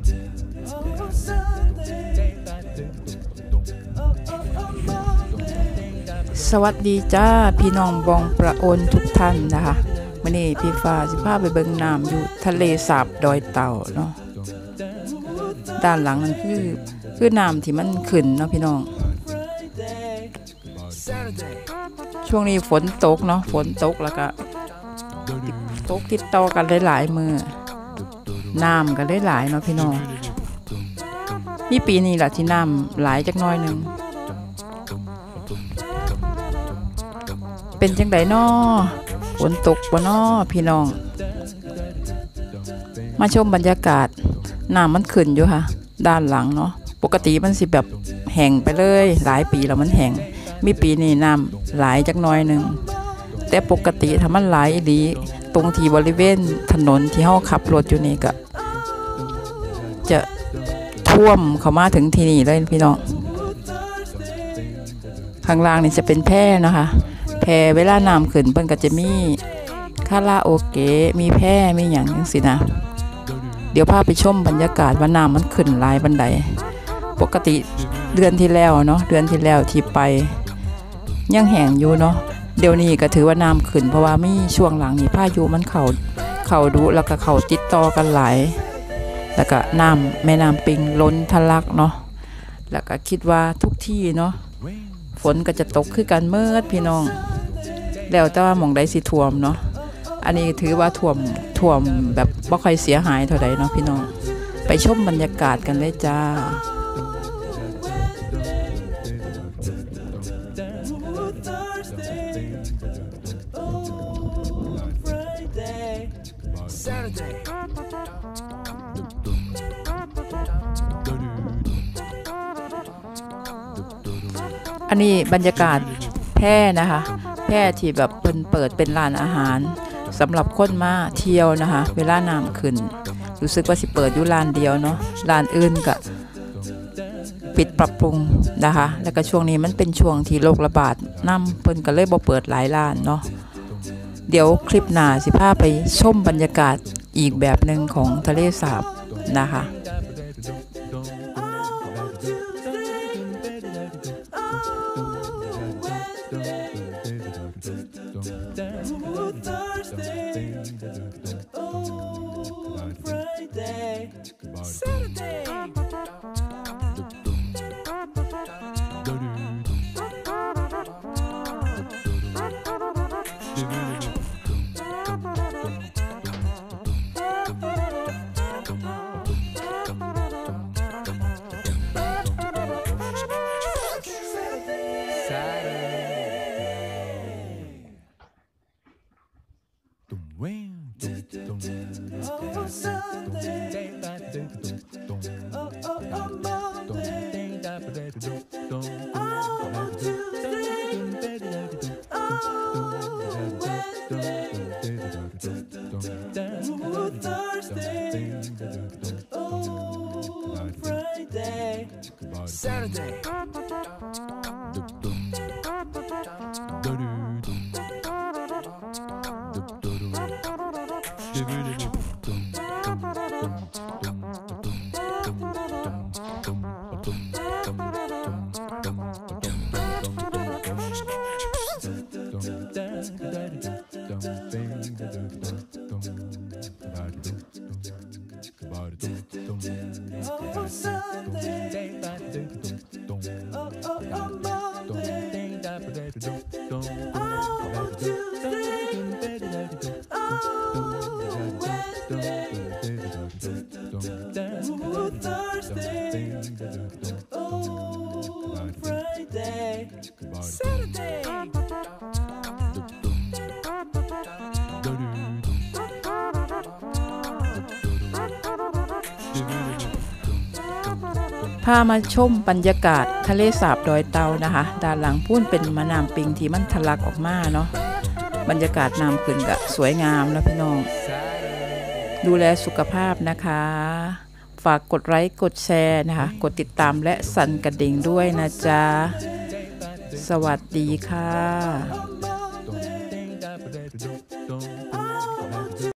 สวัสดีจ้าพี่น้องบองประโอนทุกท่านนะคะวันนี้พี่ฟ้าสิพาไปเบิ่งน้ำอยู่ทะเลสาบดอยเต่าเนาะด้านหลังนั่นคือน้ำที่มันขึ้นเนาะพี่น้องช่วงนี้ฝนตกเนาะฝนตกแล้วก็ตกติดต่อกันหลายๆมือน้ำกันหลายๆเนาะพี่น้องนี่ปีนี้แหละที่น้ำหลายจักน้อยนึงเป็นจังไดน้อฝนตกบ่น้อพี่น้องมาชมบรรยากาศน้ำมันขึ้นอยู่ค่ะด้านหลังเนาะปกติมันสิแบบแห้งไปเลยหลายปีแล้วมันแห้งมีปีนี้น้ำหลายจักน้อยนึงแต่ปกติถ้ามันหลายดีตรงที่บริเวณถนนที่เฮาขับรถอยู่นี่ก็จะท่วมเข้ามาถึงที่นี่เลยพี่น้องข้างล่างนี่จะเป็นแพนะคะแพเวลาน้ำขึ้นเพิ่นก็จะมีคาราโอเกะมีแพมีอย่างจังสินะเดี๋ยวพาไปชมบรรยากาศว่าน้ำมันขึ้นหลายบันไดปกติเดือนที่แล้วเนาะเดือนที่แล้วที่ไปยังแห้งอยู่เนาะเดี๋ยวนี้ก็ถือว่าน้ำขึ้นเพราะว่ามีช่วงหลังนี้พายุมันเข่าดุแล้วก็เข่าติดต่อกันหลายแล้วก็น้ำแม่น้ำปิงล้นทะลักเนาะแล้วก็คิดว่าทุกที่เนาะฝนก็จะตกคือกันเมื่อพี่น้องแล้วแต่ว่าหม่องใดสิท่วมเนาะอันนี้ถือว่าท่วมแบบบ่ค่อยเสียหายเท่าใดเนาะพี่น้องไปชมบรรยากาศกันเลยจ้าอันนี้บรรยากาศแพร่นะคะแพร่ที่แบบเปิดเป็นร้านอาหารสำหรับคนมาเที่ยวนะคะเวลาน้ำขึ้นรู้สึกว่าสิเปิดอยู่ร้านเดียวเนาะร้านอื่นก็ปิดปรับปรุงนะคะแล้วก็ช่วงนี้มันเป็นช่วงที่โรคระบาดน้ำเพิ่นก็เลยบ่เปิดหลายร้านเนาะเดี๋ยวคลิปหน้าสิพาไปชมบรรยากาศอีกแบบหนึ่งของทะเลสาบนะคะพามาชมบรรยากาศทะเลสาบดอยเต่านะคะด้านหลังพูนเป็นแม่น้ำปิงที่มันทะลักออกมาเนาะบรรยากาศน้ำขึ้นก็สวยงามแล้วพี่น้องดูแลสุขภาพนะคะฝากกดไลค์กดแชร์นะคะกดติดตามและสั่นกระดิ่งด้วยนะจ๊ะสวัสดีค่ะ